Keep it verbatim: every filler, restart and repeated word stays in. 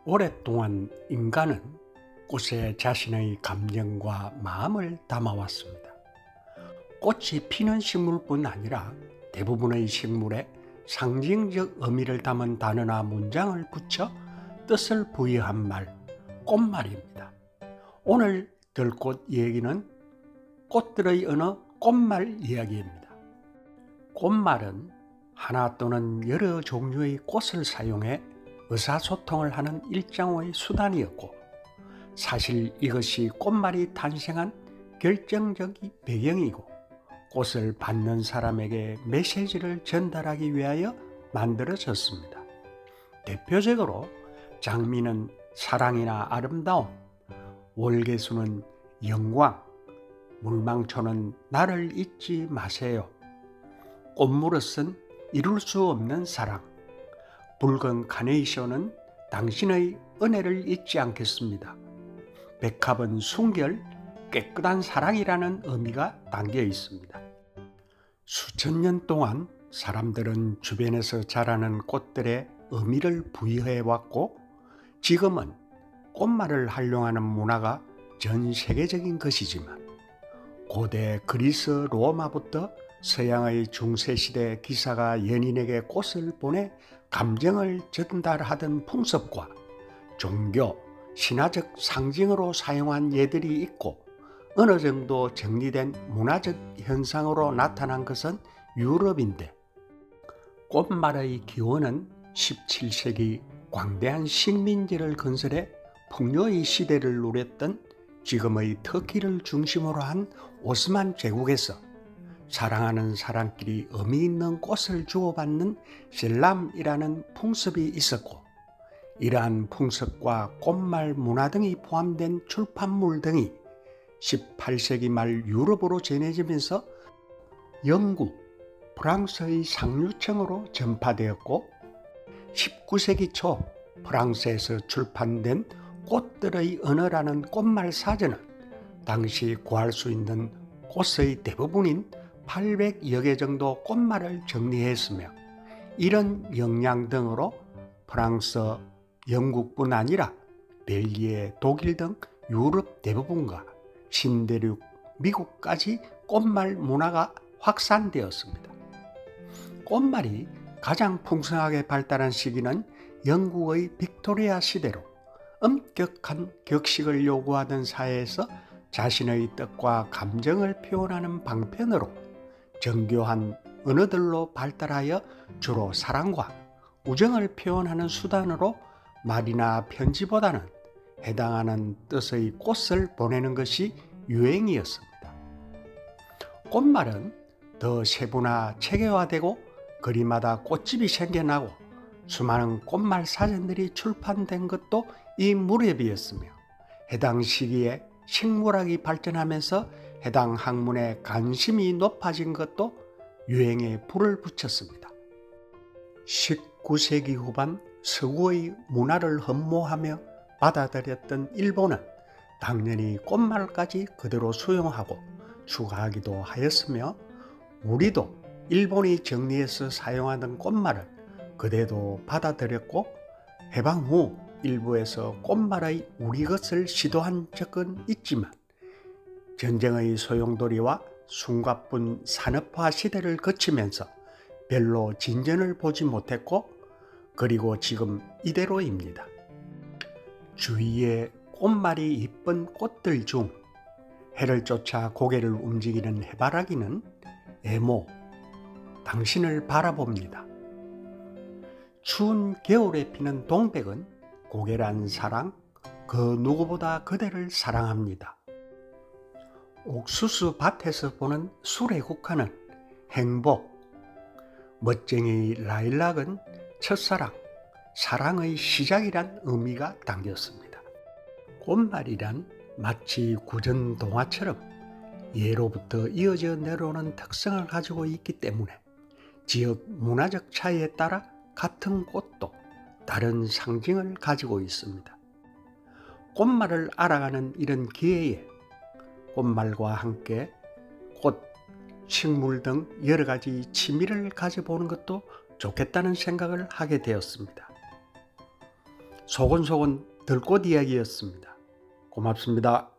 오랫동안 인간은 꽃에 자신의 감정과 마음을 담아왔습니다. 꽃이 피는 식물뿐 아니라 대부분의 식물에 상징적 의미를 담은 단어나 문장을 붙여 뜻을 부여한 말, 꽃말입니다. 오늘 들꽃 이야기는 꽃들의 언어 꽃말 이야기입니다. 꽃말은 하나 또는 여러 종류의 꽃을 사용해 의사소통을 하는 일종의 수단이었고, 사실 이것이 꽃말이 탄생한 결정적인 배경이고 꽃을 받는 사람에게 메시지를 전달하기 위하여 만들어졌습니다. 대표적으로 장미는 사랑이나 아름다움, 월계수는 영광, 물망초는 나를 잊지 마세요, 꽃무릇은 이룰 수 없는 사랑, 붉은 카네이션은 당신의 은혜를 잊지 않겠습니다. 백합은 순결, 깨끗한 사랑이라는 의미가 담겨 있습니다. 수천 년 동안 사람들은 주변에서 자라는 꽃들의 의미를 부여해 왔고, 지금은 꽃말을 활용하는 문화가 전 세계적인 것이지만, 고대 그리스 로마부터 서양의 중세시대 기사가 연인에게 꽃을 보내 감정을 전달하던 풍습과 종교, 신화적 상징으로 사용한 예들이 있고, 어느 정도 정리된 문화적 현상으로 나타난 것은 유럽인데, 꽃말의 기원은 십칠 세기 광대한 식민지를 건설해 풍요의 시대를 누렸던 지금의 터키를 중심으로 한 오스만 제국에서 사랑하는 사람끼리 의미 있는 꽃을 주고받는 셀람이라는 풍습이 있었고, 이러한 풍습과 꽃말 문화 등이 포함된 출판물 등이 십팔 세기 말 유럽으로 전해지면서 영국, 프랑스의 상류층으로 전파되었고, 십구 세기 초 프랑스에서 출판된 꽃들의 언어라는 꽃말 사전은 당시 구할 수 있는 꽃의 대부분인 팔백여 개 정도 꽃말을 정리했으며, 이런 역량 등으로 프랑스, 영국뿐 아니라 벨기에, 독일 등 유럽 대부분과 신대륙 미국까지 꽃말 문화가 확산되었습니다. 꽃말이 가장 풍성하게 발달한 시기는 영국의 빅토리아 시대로 엄격한 격식을 요구하던 사회에서 자신의 뜻과 감정을 표현하는 방편으로 정교한 언어들로 발달하여 주로 사랑과 우정을 표현하는 수단으로 말이나 편지보다는 해당하는 뜻의 꽃을 보내는 것이 유행이었습니다. 꽃말은 더 세분화 체계화되고 거리마다 꽃집이 생겨나고 수많은 꽃말 사전들이 출판된 것도 이 무렵이었으며, 해당 시기에 식물학이 발전하면서 해당 학문에 관심이 높아진 것도 유행에 불을 붙였습니다. 십구 세기 후반 서구의 문화를 흠모하며 받아들였던 일본은 당연히 꽃말까지 그대로 수용하고 추가하기도 하였으며, 우리도 일본이 정리해서 사용하던 꽃말을 그대로 받아들였고, 해방 후 일부에서 꽃말의 우리 것을 시도한 적은 있지만, 전쟁의 소용돌이와 숨가쁜 산업화 시대를 거치면서 별로 진전을 보지 못했고, 그리고 지금 이대로입니다. 주위에 꽃말이 이쁜 꽃들 중 해를 쫓아 고개를 움직이는 해바라기는 에모, 당신을 바라봅니다. 추운 겨울에 피는 동백은 고개란 사랑, 그 누구보다 그대를 사랑합니다. 옥수수 밭에서 보는 수레국화는 행복, 멋쟁이 라일락은 첫사랑, 사랑의 시작이란 의미가 담겼습니다. 꽃말이란 마치 구전 동화처럼 예로부터 이어져 내려오는 특성을 가지고 있기 때문에 지역 문화적 차이에 따라 같은 꽃도 다른 상징을 가지고 있습니다. 꽃말을 알아가는 이런 기회에 꽃말과 함께 꽃, 식물 등 여러 가지 취미를 가져보는 것도 좋겠다는 생각을 하게 되었습니다. 소곤소곤 들꽃 이야기였습니다. 고맙습니다.